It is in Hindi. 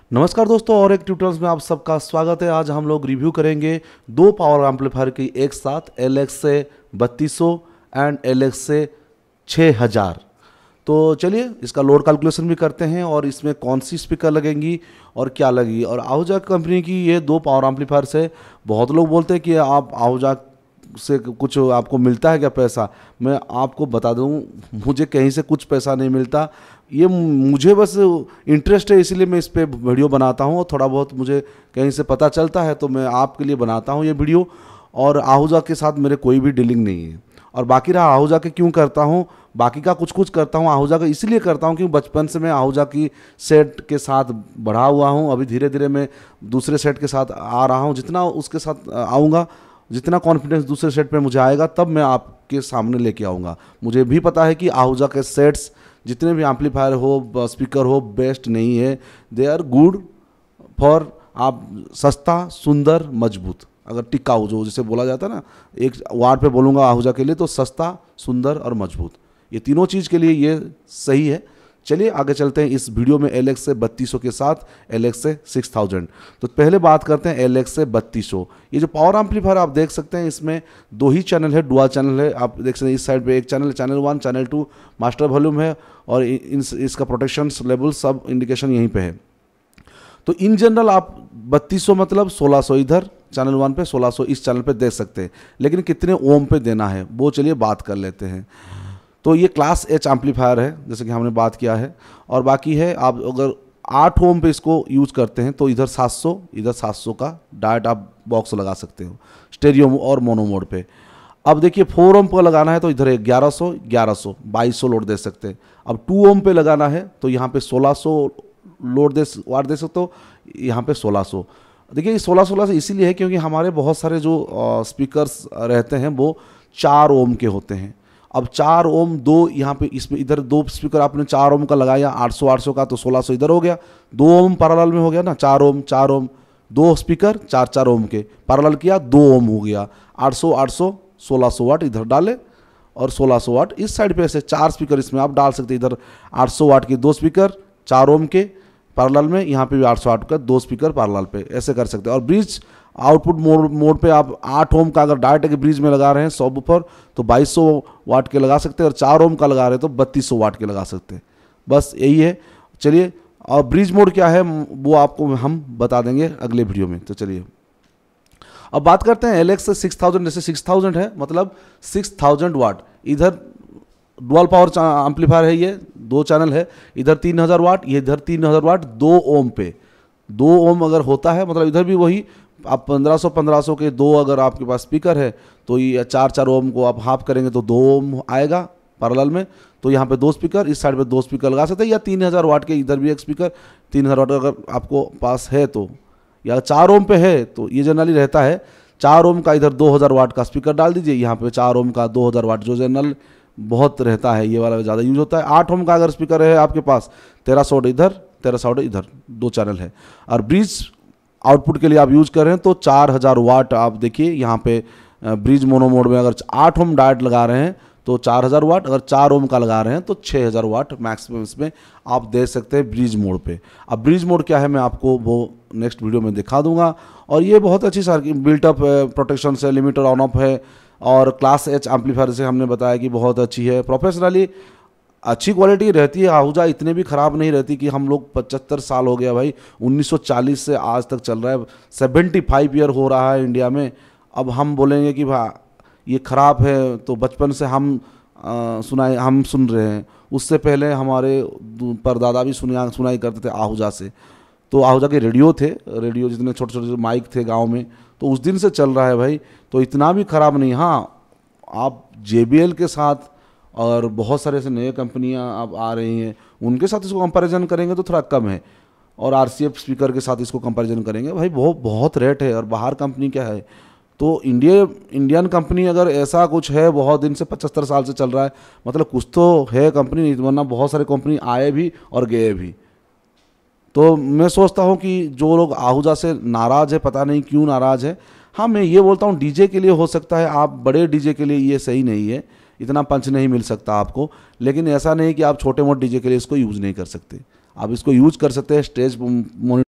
नमस्कार दोस्तों, और एक ट्यूटोरियल में आप सबका स्वागत है। आज हम लोग रिव्यू करेंगे दो पावर एम्पलीफायर की एक साथ, LX से 3200 एंड LX से 6000। तो चलिए इसका लोड कैलकुलेशन भी करते हैं और इसमें कौन सी स्पीकर लगेंगी और क्या लगेगी। और आहूजा कंपनी की ये दो पावर एम्पलीफायर से बहुत लोग बोलते हैं कि आप आहूजा से कुछ आपको मिलता है क्या पैसा। मैं आपको बता दूं, मुझे कहीं से कुछ पैसा नहीं मिलता। ये मुझे बस इंटरेस्ट है, इसीलिए मैं इस पे वीडियो बनाता हूँ और थोड़ा बहुत मुझे कहीं से पता चलता है तो मैं आपके लिए बनाता हूँ ये वीडियो। और आहूजा के साथ मेरे कोई भी डीलिंग नहीं है। और बाकी रहा आहूजा के क्यों करता हूँ, बाकी का कुछ कुछ करता हूँ, आहूजा का इसलिए करता हूँ क्योंकि बचपन से मैं आहूजा की सेट के साथ बढ़ा हुआ हूँ। अभी धीरे धीरे मैं दूसरे सेट के साथ आ रहा हूँ। जितना उसके साथ आऊँगा, जितना कॉन्फिडेंस दूसरे सेट पे मुझे आएगा, तब मैं आपके सामने लेके आऊँगा। मुझे भी पता है कि आहूजा के सेट्स जितने भी एम्पलीफायर हो, स्पीकर हो, बेस्ट नहीं है। दे आर गुड फॉर आप सस्ता, सुंदर, मजबूत, अगर टिकाऊ, जो जिसे बोला जाता है ना, एक वार्ड पे बोलूँगा आहूजा के लिए तो सस्ता, सुंदर और मजबूत, ये तीनों चीज़ के लिए ये सही है। चलिए आगे चलते हैं इस वीडियो में LX से 3200 के साथ LX से 6000। तो पहले बात करते हैं LX से 3200। ये जो पावर एम्पलीफायर आप देख सकते हैं, इसमें दो ही चैनल है, डुअल चैनल है। आप देख सकते हैं इस साइड पे एक चैनल है, चैनल 1, चैनल 2 मास्टर वॉल्यूम है, और इसका प्रोटेक्शन लेवल सब इंडिकेशन यहीं पे है। तो इन जनरल आप 3200 मतलब 1600 इधर चैनल 1 पे, 1600 इस चैनल पे दे सकते हैं। लेकिन कितने ओम पे देना है वो चलिए बात कर लेते हैं। तो ये क्लास H एम्पलीफायर है, जैसे कि हमने बात किया है। और बाकी है, आप अगर 8 ओम पे इसको यूज करते हैं तो इधर 700 का डायरेक्ट आप बॉक्स लगा सकते हो, स्टेरियो और मोनो मोड पे। अब देखिए 4 ओम पर लगाना है तो इधर 1100 2200 लोड दे सकते हैं। अब 2 ओम पे लगाना है तो यहाँ पे 1600 वाट दे सकते हो, यहाँ पे 1600। देखिए ये 16 से इसीलिए है क्योंकि हमारे बहुत सारे जो स्पीकर्स रहते हैं वो 4 ओम के होते हैं। अब 4 ओम दो यहाँ पे, इसमें इधर दो स्पीकर आपने 4 ओम का लगाया, 800 का, तो 1600 इधर हो गया। 2 ओम पैरेलल में हो गया ना, 4 ओम दो स्पीकर 4 ओम के पैरेलल किया, 2 ओम हो गया। 800 1600 वाट इधर डाले और 1600 वाट इस साइड पे, ऐसे 4 स्पीकर इसमें आप डाल सकते हैं। इधर 800 वाट के 2 स्पीकर 4 ओम के पैरेलल में, यहाँ पे भी 800 वाट का 2 स्पीकर पैरेलल पे, ऐसे कर सकते हैं। और ब्रिज आउटपुट मोड पे आप 8 ओम का अगर डायरेक्ट के ब्रिज में लगा रहे हैं सबवूफर तो 2200 वाट के लगा सकते हैं, और 4 ओम का लगा रहे हैं तो 3200 वाट के लगा सकते हैं। बस यही है। चलिए, और ब्रिज मोड क्या है वो आपको हम बता देंगे अगले वीडियो में। तो चलिए अब बात करते हैं LX से 6000। जैसे 6000 है मतलब 6000 वाट, इधर डुअल पावर एम्पलीफायर है, ये 2 चैनल है, इधर 3000 वाट, ये इधर 3000 वाट 2 ओम पे। 2 ओम अगर होता है मतलब इधर भी वही, आप 1500 के 2 अगर आपके पास स्पीकर है तो ये 4 ओम को आप हाफ करेंगे तो 2 ओम आएगा पैरेलल में। तो यहाँ पे 2 स्पीकर, इस साइड पे 2 स्पीकर लगा सकते हैं, या 3000 वाट के इधर भी एक स्पीकर। 3000 वाट अगर आपको पास है तो, या 4 ओम पे है तो ये जनरली रहता है 4 ओम का इधर 2000 वाट का स्पीकर डाल दीजिए, यहाँ पे 4 ओम का 2000 वाट, जो जनरल बहुत रहता है, ये वाला ज़्यादा यूज होता है। 8 ओम का अगर स्पीकर है आपके पास, 1300 इधर 1300 इधर, 2 चैनल है। और ब्रिज आउटपुट के लिए आप यूज कर रहे हैं तो 4000 वाट, आप देखिए यहाँ पे ब्रिज मोनो मोड में अगर 8 ओम डायरेक्ट लगा रहे हैं तो 4000 वाट, अगर 4 ओम का लगा रहे हैं तो 6000 वाट मैक्सिमम इसमें आप दे सकते हैं ब्रिज मोड पे। अब ब्रिज मोड क्या है मैं आपको वो नेक्स्ट वीडियो में दिखा दूंगा। और ये बहुत अच्छी सारी बिल्टअप प्रोटेक्शन से, लिमिटर ऑन ऑफ है, और क्लास H एम्पलीफायर से हमने बताया कि बहुत अच्छी है, प्रोफेशनली अच्छी क्वालिटी रहती है। आहूजा इतने भी ख़राब नहीं रहती कि हम लोग 75 साल हो गया भाई, 1940 से आज तक चल रहा है, 75 ईयर हो रहा है इंडिया में। अब हम बोलेंगे कि भाई ये ख़राब है, तो बचपन से हम सुन रहे हैं। उससे पहले हमारे परदादा भी सुनाई करते थे आहूजा से। तो आहूजा के रेडियो थे, रेडियो जितने छोटे छोटे माइक थे गाँव में, तो उस दिन से चल रहा है भाई, तो इतना भी ख़राब नहीं। हाँ, आप JBL के साथ और बहुत सारे ऐसे नए कंपनियां अब आ रही हैं, उनके साथ इसको कंपैरिजन करेंगे तो थोड़ा कम है। और RCF स्पीकर के साथ इसको कंपैरिजन करेंगे भाई बहुत रेट है। और बाहर कंपनी क्या है, तो इंडियन कंपनी अगर ऐसा कुछ है, बहुत दिन से 75 साल से चल रहा है, मतलब कुछ तो है कंपनी, नहीं वरना बहुत सारे कंपनी आए भी और गए भी। तो मैं सोचता हूँ कि जो लोग आहूजा से नाराज़ है, पता नहीं क्यों नाराज़ है। हाँ, मैं ये बोलता हूँ डीजे के लिए हो सकता है, आप बड़े डीजे के लिए ये सही नहीं है, इतना पंच नहीं मिल सकता आपको। लेकिन ऐसा नहीं कि आप छोटे मोटे डीजे के लिए इसको यूज़ नहीं कर सकते, आप इसको यूज़ कर सकते हैं स्टेज